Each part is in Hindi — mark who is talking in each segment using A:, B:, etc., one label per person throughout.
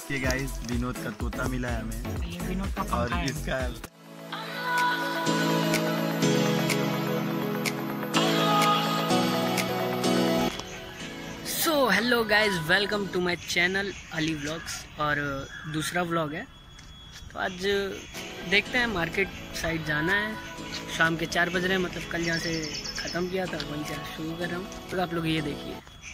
A: ये गाइस विनोद का तोता मिला है हमें।
B: ये विनोद का
A: और इसका
B: hello guys, welcome to my channel Ali vlogs. और दूसरा व्लॉग है। तो आज देखते हैं, मार्केट साइड जाना है। शाम के 4 बज रहे हैं, मतलब कल जहाँ से ख़त्म किया था वहीं से शुरू कर रहा हूँ। तो आप लोग ये देखिए।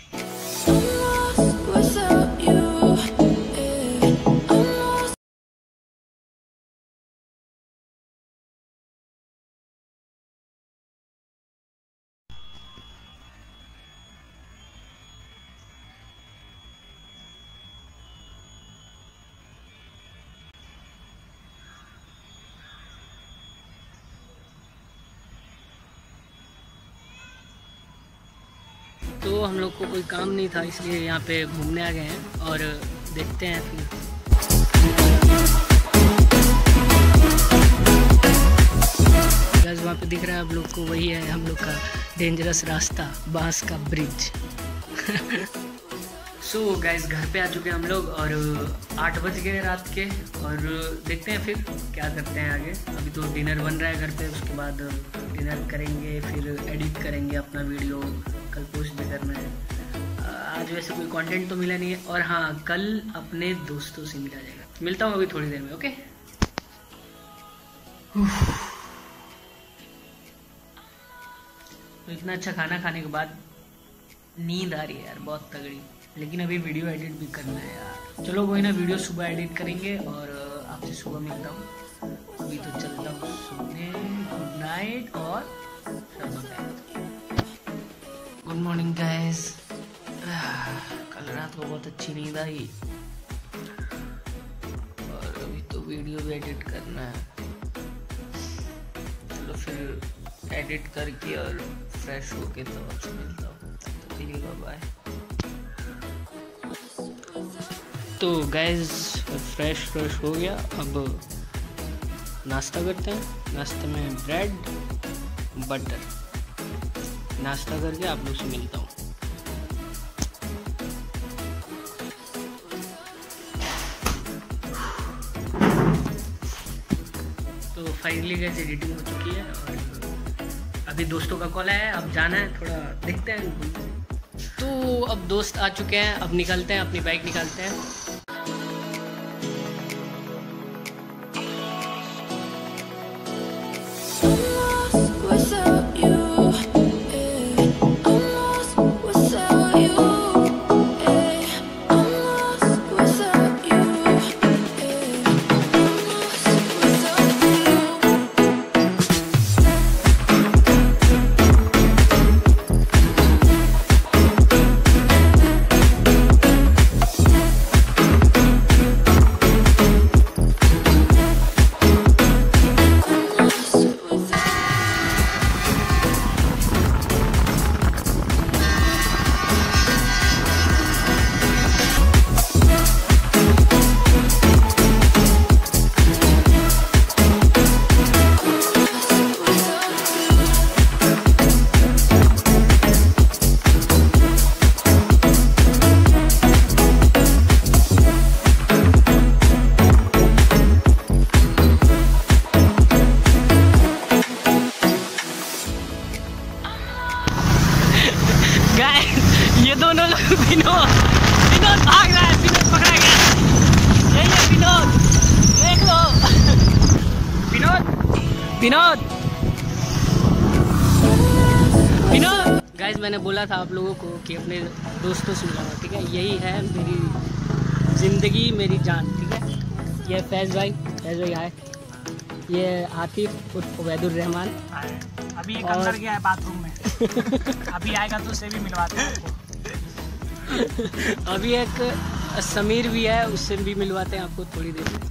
B: तो हम लोग को कोई काम नहीं था, इसलिए यहाँ पे घूमने आ गए हैं और देखते हैं फिर। गाइस वहाँ पे दिख रहा है आप लोग को, वही है हम लोग का डेंजरस रास्ता, बांस का ब्रिज। सो गाइस घर पे आ चुके हैं हम लोग और 8 बज गए रात के। और देखते हैं फिर क्या करते हैं आगे। अभी तो डिनर बन रहा है घर पे, उसके बाद डिनर करेंगे, फिर एडिट करेंगे अपना वीडियो, कल पोस्ट भी करना है। आज वैसे कोई कंटेंट तो मिला नहीं है। और हाँ, कल अपने दोस्तों से मिला जाएगा। मिलता हूँ अभी थोड़ी देर में, ओके। तो इतना अच्छा खाना खाने के बाद नींद आ रही है यार, बहुत तगड़ी। लेकिन अभी वीडियो एडिट भी करना है यार। चलो कोई ना, वीडियो सुबह एडिट करेंगे और आपसे सुबह मिलता हूँ। अभी तो चलता हूँ सोने। गुड नाइट और गुड मॉर्निंग गाइस। कल रात को बहुत अच्छी नींद आई और अभी तो वीडियो भी एडिट करना है। चलो फिर एडिट करके और फ्रेश होके तो आपसे मिलता हूँ। तब तक के लिए बाय। तो गाइस फ्रेश हो गया, अब नाश्ता करते हैं। नाश्ते में ब्रेड बटर। नाश्ता करके आप लोग से मिलता हूँ। तो फाइनली गाइस एडिटिंग हो चुकी है और अभी दोस्तों का कॉल है, अब जाना है, थोड़ा देखते हैं। तो अब दोस्त आ चुके हैं, अब निकलते हैं, अपनी बाइक निकालते हैं। ये दोनों लोग विनोद भाग रहा है, विनोद पकड़ा गया। यही है विनोद, देख लो। विनोद गाइस, मैंने बोला था आप लोगों को कि अपने दोस्तों से मिलाऊंगा, ठीक है। यही है मेरी जिंदगी, मेरी जान, ठीक है। ये फैज़ भाई आए। ये आतिफ उर्फ उबैदुर रहमान।
C: अभी एक अंदर गया है बाथरूम में। अभी आएगा तो उसे भी मिलवाते हैं आपको।
B: अभी एक समीर भी है, उससे भी मिलवाते हैं आपको थोड़ी देर में।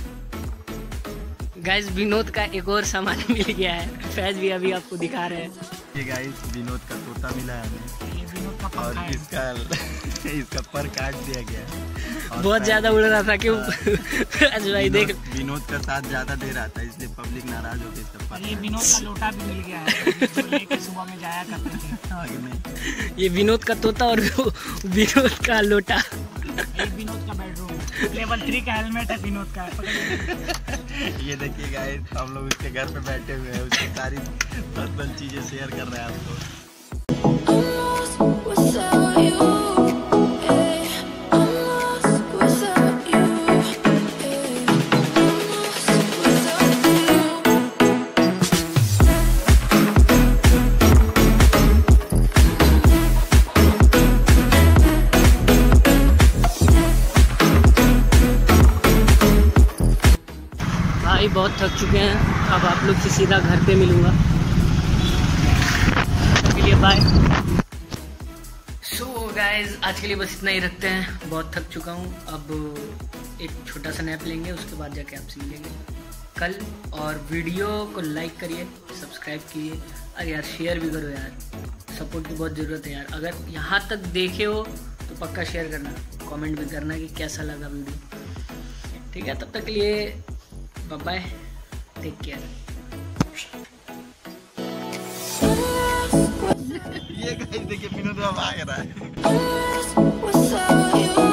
B: गाइस विनोद का एक और सामान मिल गया है, फैज भी अभी आपको दिखा रहे हैं।
A: ये गाइस विनोद का तोता मिला है हमें।
C: ये विनोद का
A: और इसका पर काट दिया गया है।
B: बहुत ज्यादा उड़ रहा था क्यों? फैज भाई देख,
A: विनोद का साथ ज्यादा दे रहा था, इसलिए पब्लिक नाराज हो गई।
C: ये विनोद का लोटा भी मिल गया है, जो लेके सुबह में जाया करते थे।
B: ये विनोद का तोता और विनोद का लोटा।
C: ये विनोद का बेडरूम है, लेवल 3 का हेलमेट है विनोद का, पकड़िए।
A: ये देखिए गाइस, हम लोग उसके घर पे बैठे हुए हैं, उसकी सारी पर्सनल चीजें शेयर कर रहे हैं आपको।
B: भाई बहुत थक चुके हैं, अब आप लोग से सीधा घर पे मिलूँगा। के लिए बाय। सो गाइज आज के लिए बस इतना ही रखते हैं, बहुत थक चुका हूँ। अब एक छोटा सा नैप लेंगे, उसके बाद जाके आपसे मिलेंगे कल। और वीडियो को लाइक करिए, सब्सक्राइब कीजिए, अरे यार शेयर भी करो यार, सपोर्ट की बहुत ज़रूरत है यार। अगर यहाँ तक देखे हो तो पक्का शेयर करना, कमेंट भी करना कि कैसा लगा वीडियो। ठीक है, तब तक के लिए बाय, टेक केयर।
A: ये गाइस देखिए विनोद भाग रहा है।